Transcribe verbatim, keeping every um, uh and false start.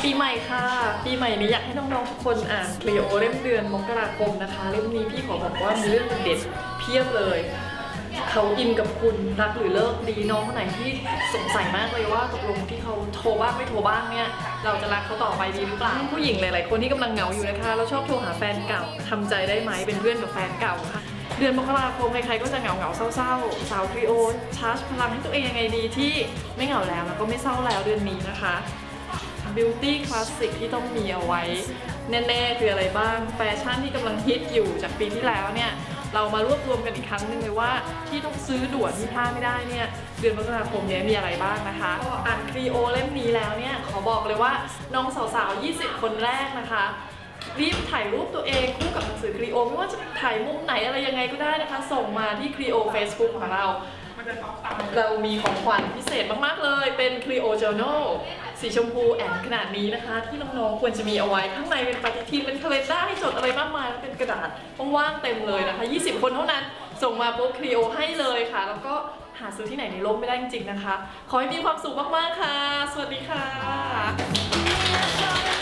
ปีใหม่ค่ะปีใหม่นี้อยากให้น้องๆทุกคนอ่านคลีโอเล่มเดือนมกราคมนะคะเล่มนี้พี่ขอบอกว่ามีเรื่องเด็ดเพียบเลยเขาอินกับคุณรักหรือเลิกดีน้องคนไหนที่สงสัยมากเลยว่าตกลงที่เขาโทรบ้างไม่โทรบ้างเนี่ยเราจะรักเขาต่อไปดีหรือเปล่าผู้หญิงหลายๆคนที่กำลังเหงาอยู่นะคะแล้วชอบโทรหาแฟนเก่าทำใจได้ไหมเป็นเพื่อนกับแฟนเก่าค่ะเดือนมกราคมใครๆก็จะเหงาเหงาเศร้าๆสาวคลีโอชาร์จพลังให้ตัวเองยังไงดีที่ไม่เหงาแล้วแล้วก็ไม่เศร้าแล้วเดือนนี้นะคะBeauty Classic ที่ต้องมีเอาไว้แน่ๆคืออะไรบ้างแฟชั่นที่กำลังฮิตอยู่จากปีที่แล้วเนี่ยเรามารวบรวมกันอีกครั้งหนึ่งเลยว่าที่ต้องซื้อด่วนที่พลาดไม่ได้เนี่ยเดือนมกราคมนี้มีอะไรบ้างนะคะอ่านคลีโอเล่มนี้แล้วเนี่ยขอบอกเลยว่าน้องสาวๆยี่สิบคนแรกนะคะรีบถ่ายรูปตัวเองคู่กับหนังสือคลีโอไม่ว่าจะถ่ายมุมไหนอะไรยังไงก็ได้นะคะส่งมาที่คลีโอ Facebook ของเราเรามีของขวัญพิเศษมากๆเลยเป็น Clio Journal สีชมพูแอนขนาดนี้นะคะที่น้องๆควรจะมีเอาไว้ข้างในเป็นปฏิทินเป็นคาเลนด้าให้จดอะไรมากมายแล้วเป็นกระดาษว่างๆเต็มเลยนะคะยี่สิบคนเท่านั้นส่งมาปุ๊บ Clio ให้เลยค่ะแล้วก็หาซื้อที่ไหนในโลกไม่ได้จริงๆนะคะขอให้มีความสุขมากๆค่ะสวัสดีค่ะ